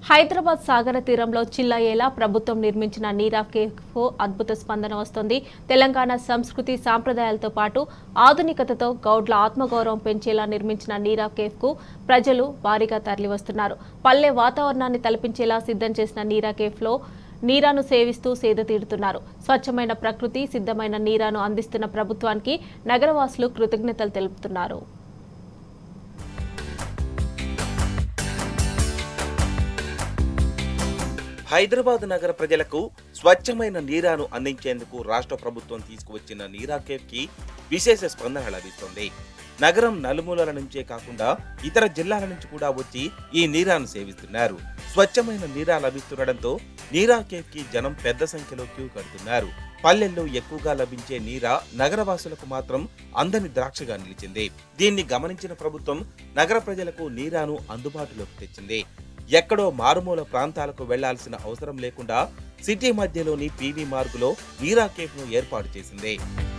హైదరాబాద్ సాగర తీరంలో చిల్లయ్యేలా ప్రభుత్వం నిర్మించిన నీరా కేఫ్కు అద్భుత స్పందన వస్తోంది. తెలంగాణ సంస్కృతి సాంప్రదాయాలతో పాటు ఆధునికతతో గౌడ్ల ఆత్మగౌరవం పెంచేలా నిర్మించిన నీరా కేఫ్కు ప్రజలు భారీగా తరలివస్తున్నారు. పల్లె వాతావరణాన్ని తలపించేలా సిద్ధం చేసిన నీరా కేఫ్లో నీరాను సేవిస్తూ సేద తీరుతున్నారు. స్వచ్ఛమైన ప్రకృతి సిద్ధమైన నీరాను అందిస్తున్న ప్రభుత్వానికి నగరవాసులు కృతజ్ఞతలు తెలుపుతున్నారు. హైదరాబాద్ నగర ప్రజలకు స్వచ్ఛమైన నీరాను అందించేందుకు రాష్ట్ర ప్రభుత్వం తీసుకువచ్చిన నీరా కేఫ్ కి విశేష స్పందన లభిస్తోంది. నగరం నలుమూలల నుంచే కాకుండా ఇతర జిల్లాల నుంచి కూడా వచ్చి ఈ నీరాను సేవిస్తున్నారు. స్వచ్ఛమైన నీరా లభిస్తుండటంతో నీరా కేఫ్ కి జనం పెద్ద సంఖ్యలో క్యూ కడుతున్నారు. పల్లెల్లో ఎక్కువగా లభించే నీరా నగరవాసులకు మాత్రం అందని ద్రాక్షగా నిలిచింది. దీన్ని గమనించిన ప్రభుత్వం నగర ప్రజలకు నీరాను అందుబాటులోకి తెచ్చింది. ఎక్కడో మారుమూల ప్రాంతాలకు వెళ్లాల్సిన అవసరం లేకుండా సిటీ మధ్యలోని పీవీ మార్గులో నీరా కేఫ్ ను ఏర్పాటు చేసింది.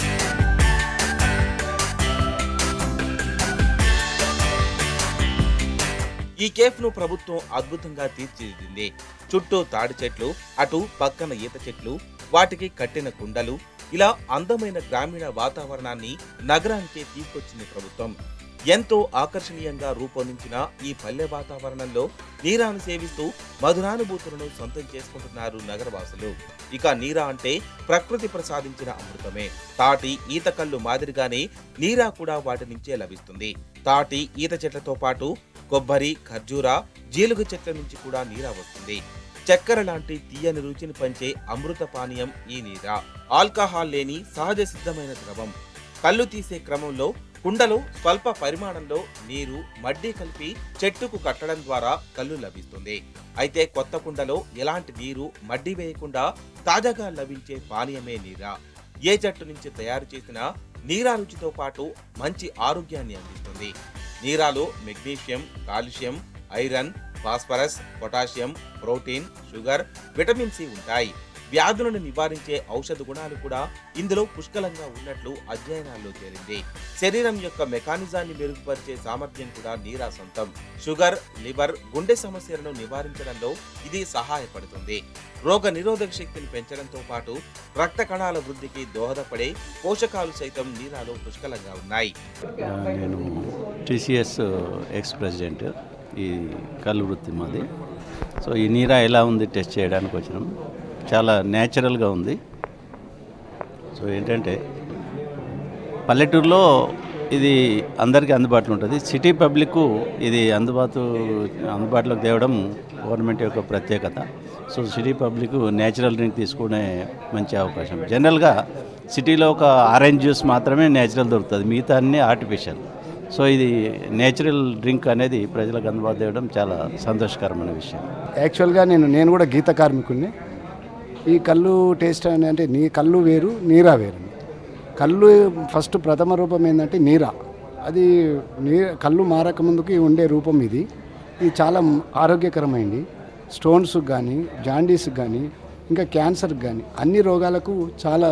ఈ కేఫ్ ను ప్రభుత్వం అద్భుతంగా తీర్చిదిద్దింది. చుట్టూ తాడి చెట్లు, అటు పక్కన ఈత చెట్లు, వాటికి కట్టిన కుండలు, ఇలా అందమైన గ్రామీణ వాతావరణాన్ని నగరానికి తీసుకొచ్చింది ప్రభుత్వం. ఎంతో ఆకర్షణీయంగా రూపొందించిన ఈ పల్లె వాతావరణంలో నీరాను సేవిస్తూ మధురానుభూతులను సొంతం చేసుకుంటున్నారు నగరవాసులు. ఇక నీరా అంటే ప్రకృతి ప్రసాదించిన అమృతమే. తాటి, ఈత కళ్ళు మాదిరిగానే నీరా కూడా వాటి నుంచే లభిస్తుంది. తాటి, ఈత చెట్లతో పాటు కొబ్బరి, ఖర్జూర, జీలుగ చెట్ల నుంచి కూడా నీరా వస్తుంది. చక్కెర లాంటి తీయని రుచిని పంచే అమృత పానీయం ఈ నీరా. ఆల్కహాల్ లేని సహజ సిద్ధమైన ద్రవం. కళ్ళు తీసే క్రమంలో కుండలో స్వల్ప పరిమాణంలో నీరు, మడ్డి కలిపి చెట్టుకు కట్టడం ద్వారా కళ్ళు లభిస్తుంది. అయితే కొత్త కుండలో ఎలాంటి నీరు, మడ్డి వేయకుండా తాజాగా లభించే పానీయమే నీరా. ఏ చెట్టు నుంచి తయారు చేసిన నీరా రుచితో పాటు మంచి ఆరోగ్యాన్ని అందిస్తుంది. నీరాలో magnesium, calcium, iron, phosphorus, potassium, protein, sugar, vitamin C ఉంటాయి. వ్యాధులను నివారించే ఔషధ గుణాలు కూడా ఇందులో పుష్కలంగా ఉన్నట్లు అధ్యయనాల్లో తేలింది. శరీరం యొక్క మెకానిజాన్ని మెరుగుపరిచే సామర్థ్యం కూడా నీరా సొంతం. షుగర్, లివర్, గుండె సమస్యలను నివారించడంలో ఇది సహాయపడుతుంది. రోగ నిరోధక శక్తిని పెంచడంతో పాటు రక్త కణాల వృద్ధికి దోహదపడే పోషకాలు సైతం నీరాలో పుష్కలంగా ఉన్నాయి. నేను టీసీఎస్ ఎక్స్ ప్రెసిడెంట్, ఈ కళ్ళు వృత్తి మాది. సో ఈ నీరా ఎలా ఉంది టెస్ట్ చేయడానికి వచ్చినాం. చాలా న్యాచురల్గా ఉంది. సో ఏంటంటే పల్లెటూరులో ఇది అందరికీ అందుబాటులో ఉంటుంది. సిటీ పబ్లిక్ ఇది అందుబాటులోకి తేవడం గవర్నమెంట్ యొక్క ప్రత్యేకత. So city public natural drink తీసుకునే మంచి అవకాశం. జనరల్గా సిటీలో ఒక ఆరెంజ్ జ్యూస్ మాత్రమే న్యాచురల్ దొరుకుతుంది, మిగతా అన్నీ ఆర్టిఫిషియల్. సో ఇది నేచురల్ డ్రింక్ అనేది ప్రజలకు అందుబాటు తేవడం చాలా సంతోషకరమైన విషయం. యాక్చువల్గా నేను కూడా గీత కార్మికుడిని. ఈ కళ్ళు టేస్ట్ అంటే కళ్ళు వేరు, నీరా వేరు. కళ్ళు ఫస్ట్ ప్రథమ రూపం ఏంటంటే నీరా. అది కళ్ళు మారక ముందుకి ఉండే రూపం ఇది. ఇది చాలా ఆరోగ్యకరమైంది. స్టోన్స్కి కానీ, జాండీస్కి కానీ, ఇంకా క్యాన్సర్కి కానీ అన్ని రోగాలకు చాలా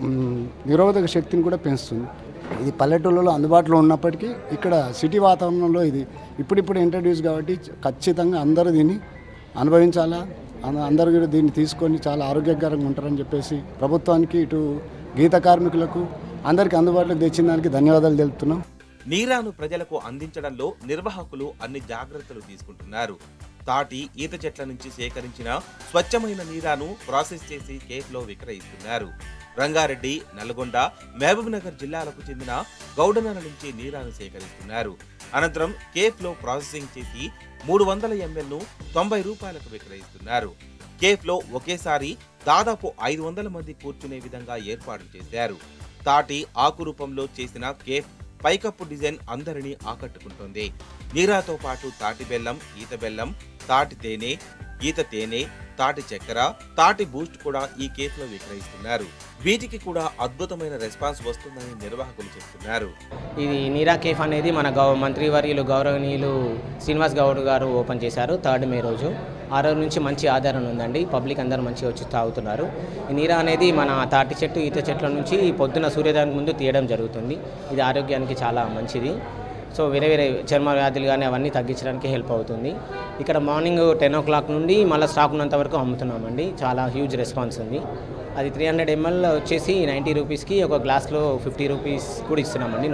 నిరోధక శక్తిని కూడా పెంచుతుంది. ఇది పల్లెటూళ్ళలో అందుబాటులో ఉన్నప్పటికీ ఇక్కడ సిటీ వాతావరణంలో ఇది ఇప్పుడిప్పుడు ఇంట్రడ్యూస్ కాబట్టి ఖచ్చితంగా అందరూ దీన్ని అనుభవించాలా, అందరూ కూడా దీన్ని తీసుకొని చాలా ఆరోగ్యకరంగా ఉంటారని చెప్పేసి ప్రభుత్వానికి, ఇటు గీత కార్మికులకు అందరికీ అందుబాటులోకి తెచ్చిన దానికి ధన్యవాదాలు తెలుపుతున్నాం. నీరాను ప్రజలకు అందించడంలో నిర్వాహకులు అన్ని జాగ్రత్తలు తీసుకుంటున్నారు. తాటి, ఈత చెట్ల నుంచి సేకరించిన స్వచ్ఛమైన నీరాను ప్రాసెస్ చేసి కేఫ్లో విక్రయిస్తున్నారు. రంగారెడ్డి, నల్గొండ, మహబూబ్ నగర్ జిల్లాలకు చెందిన గౌడనల నుంచి నీరాను సేకరిస్తున్నారు. అనంతరం కేఫ్లో ప్రాసెసింగ్ చేసి 300 ml ను 90 రూపాయలకు విక్రయిస్తున్నారు. కేఫ్లో ఒకేసారి దాదాపు 500 మంది కూర్చునే విధంగా ఏర్పాట్లు చేశారు. తాటి ఆకు రూపంలో చేసిన కేఫ్ పైకప్పు డిజైన్ అందరినీ ఆకట్టుకుంటుంది. నీరాతో పాటు తాటి బెల్లం, ఈత బెల్లం, తాటి తేనె, ఈత తేనె, తాటి చక్కెర, తాటి బూస్ట్ కూడా ఈ కేఫ్లో విక్రయిస్తున్నారు. వీటికి కూడా అద్భుతమైన రెస్పాన్స్ వస్తుందని నిర్వాహకులు చెప్తున్నారు. ఇది నీరా కేఫ్ అనేది మన మంత్రివర్యులు గౌరవనీయులు శ్రీనివాస్ గౌడ్ గారు ఓపెన్ చేశారు 3 మే రోజు. ఆ రోజు నుంచి మంచి ఆదరణ ఉందండి. పబ్లిక్ అందరూ మంచిగా వచ్చి తాగుతున్నారు. ఈ నీరా అనేది మన తాటి చెట్టు, ఈత చెట్ల నుంచి పొద్దున సూర్యోదయానికి ముందు తీయడం జరుగుతుంది. ఇది ఆరోగ్యానికి చాలా మంచిది. సో వేరే వేరే చర్మ వ్యాధులు కానీ అవన్నీ తగ్గించడానికి హెల్ప్ అవుతుంది. ఇక్కడ మార్నింగ్ 10 o'clock నుండి మళ్ళీ స్టాక్ ఉన్నంత వరకు అమ్ముతున్నామండి. చాలా హ్యూజ్ రెస్పాన్స్ ఉంది. అది 300 ml వచ్చేసి 90 రూపీస్కి, ఒక గ్లాస్లో 50 రూపీస్ కూడా ఇస్తున్నామండి.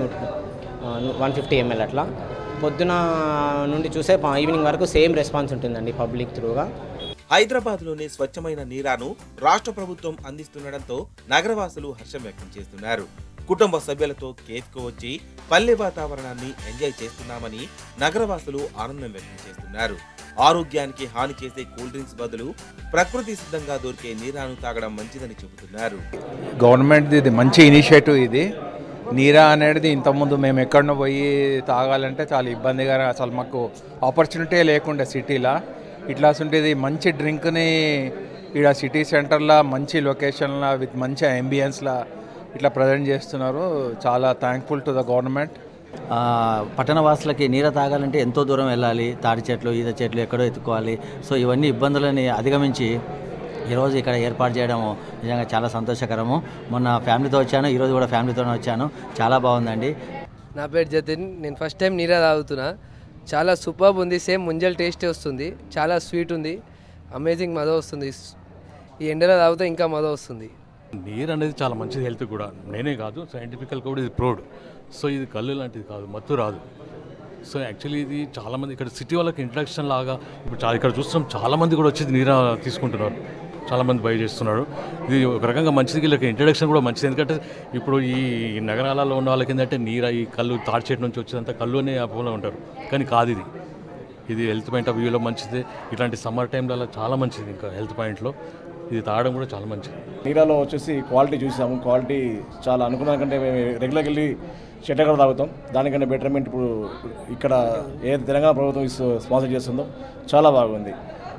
150 ml అట్లా. పొద్దున నుండి చూసే ఈవినింగ్ వరకు సేమ్ రెస్పాన్స్ ఉంటుందండి పబ్లిక్ త్రూగా. హైదరాబాద్లోని స్వచ్ఛమైన నీరాను రాష్ట్ర ప్రభుత్వం అందిస్తుండటంతో నగరవాసులు హర్షం వ్యక్తం చేస్తున్నారు. కుటుంబ సభ్యులతో కేఫ్కు వచ్చి పల్లె వాతావరణాన్ని ఎంజాయ్ చేస్తున్నామని నగరవాసులు ఆనందం వ్యక్తం చేస్తున్నారు. ఆరోగ్యానికి హాని చేసే కూల్ డ్రింక్స్ బదులు ప్రకృతి సిద్ధంగా దొరికే నీరాను తాగడం మంచిదని చెబుతున్నారు. గవర్నమెంట్ ఇది మంచి ఇనిషియేటివ్. ఇది నీరా అనేది ఇంతకుముందు మేము ఎక్కడనో పోయి తాగాలంటే చాలా ఇబ్బందిగా, అసలు మాకు ఆపర్చునిటీ లేకుండే సిటీలో. ఇట్లా ఉండేది మంచి డ్రింక్ని ఇక్కడ సిటీ సెంటర్లో మంచి లొకేషన్లో విత్ మంచి అంబియన్స్లో ఇట్లా ప్రజెంట్ చేస్తున్నారు. చాలా థ్యాంక్ఫుల్ టు ద గవర్నమెంట్. పట్టణ వాసులకి నీరు తాగాలంటే ఎంతో దూరం వెళ్ళాలి. తాడి చెట్లు, ఈత చెట్లు ఎక్కడో ఎత్తుకోవాలి. సో ఇవన్నీ ఇబ్బందులని అధిగమించి ఈరోజు ఇక్కడ ఏర్పాటు చేయడం నిజంగా చాలా సంతోషకరము. మొన్న ఫ్యామిలీతో వచ్చాను, ఈరోజు కూడా ఫ్యామిలీతోనే వచ్చాను. చాలా బాగుందండి. నా పేరు జతిన్. నేను ఫస్ట్ టైం నీరా తాగుతున్నా. చాలా సూపర్బ్ ఉంది. సేమ్ ముంజల్ టేస్టే వస్తుంది. చాలా స్వీట్ ఉంది. అమేజింగ్ మజా వస్తుంది. ఈ ఎండలో తాగితే ఇంకా మజా వస్తుంది. నీరు అనేది చాలా మంచిది హెల్త్ కూడా. నేనే కాదు, సైంటిఫికల్ కూడా ఇది ప్రూవ్డ్. సో ఇది కళ్ళు లాంటిది కాదు, మత్తు రాదు. సో యాక్చువల్లీ ఇది చాలామంది ఇక్కడ సిటీ వాళ్ళకి ఇంట్రడక్షన్ లాగా ఇప్పుడు ఇక్కడ చూస్తున్నాం, చాలామంది కూడా వచ్చి నీరా తీసుకుంటున్నారు, చాలామంది బై చేస్తున్నారు. ఇది ఒక రకంగా మంచిది, వీళ్ళకి ఇంట్రడక్షన్ కూడా మంచిది. ఎందుకంటే ఇప్పుడు ఈ నగరాలలో ఉన్న వాళ్ళకి ఏంటంటే నీరా ఈ కళ్ళు తాడి చెట్టు నుంచి వచ్చేదంతా కళ్ళు అనే అపోలో ఉంటారు, కానీ కాదు ఇది హెల్త్ పాయింట్ ఆఫ్ వ్యూలో మంచిది. ఇట్లాంటి సమ్మర్ టైంలో చాలా మంచిది. ఇంకా హెల్త్ పాయింట్లో ఇది తాగడం కూడా చాలా మంచిది. నీరాలో వచ్చేసి క్వాలిటీ చూసాము. క్వాలిటీ చాలా అనుకున్న కంటే మేము రెగ్యులర్గా వెళ్ళి చెట్టెక్కడ తాగుతాం. దానికంటే బెటర్మెంట్ ఇప్పుడు ఇక్కడ ఏ తెలంగాణ ప్రభుత్వం స్పాన్సర్ చేస్తుందో చాలా బాగుంది.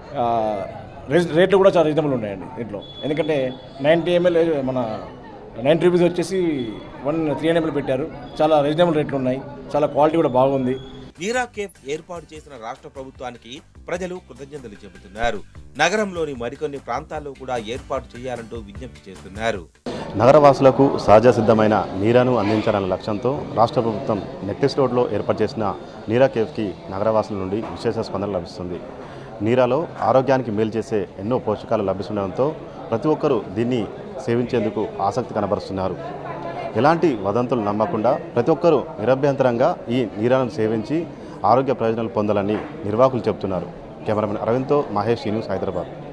రేట్లు కూడా చాలా రీజనబుల్ ఉన్నాయండి దీంట్లో. ఎందుకంటే 90 ml మన 90 రూపీస్ వచ్చేసి 300 ml పెట్టారు. చాలా రీజనబుల్ రేట్లు ఉన్నాయి. చాలా క్వాలిటీ కూడా బాగుంది. నీరా కేఫ్ ఏర్పాటు చేసిన రాష్ట్ర ప్రభుత్వానికి ప్రజలు కృతజ్ఞతలు చెబుతున్నారు. నగరంలోని మరికొన్ని ప్రాంతాల్లో కూడా ఏర్పాటు చేయాలంటూ విజ్ఞప్తి చేస్తున్నారు. నగరవాసులకు సహజ సిద్ధమైన నీరాను అందించాలన్న లక్ష్యంతో రాష్ట్ర ప్రభుత్వం నెక్లెస్ రోడ్లో ఏర్పాటు చేసిన నీరా కేఫ్కి నగరవాసుల నుండి విశేష స్పందన లభిస్తుంది. నీరాలో ఆరోగ్యానికి మేలు చేసే ఎన్నో పోషకాలు లభిస్తుండడంతో ప్రతి ఒక్కరూ దీన్ని సేవించేందుకు ఆసక్తి కనబరుస్తున్నారు. ఎలాంటి వదంతులు నమ్మకుండా ప్రతి ఒక్కరూ నిరభ్యంతరంగా ఈ నీరాను సేవించి ఆరోగ్య ప్రయోజనాలు పొందాలని నిర్వాహకులు చెబుతున్నారు. కెమెరామెన్ అరవింద్తో మహేష్ న్యూస్, హైదరాబాద్.